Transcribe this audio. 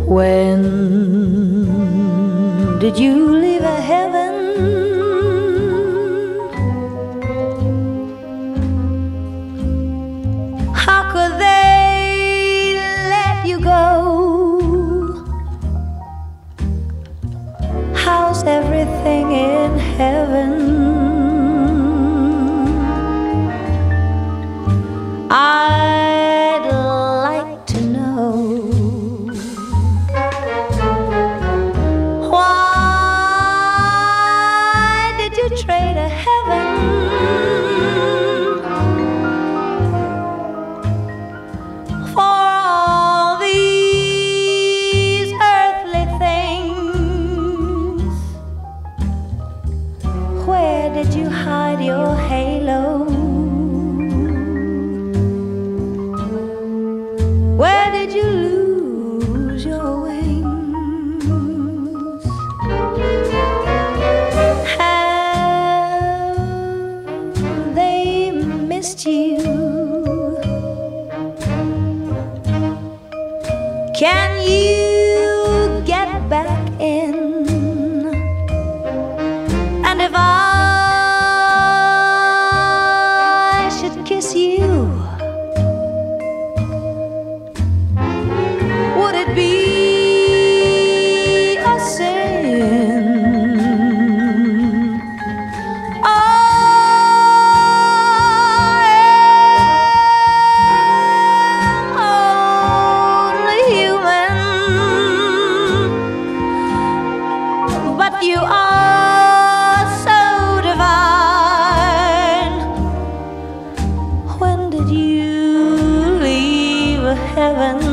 When did you leave a heaven? How could they let you go? How's everything in heaven? I'd like to know. Why did you trade a heaven for all these earthly things? Where did you hide your halo? Where did you lose your wings? Have they missed you? Can you get back in? And if I should kiss you, would it be a sin? I am only human, but you are so divine. When did you leave heaven?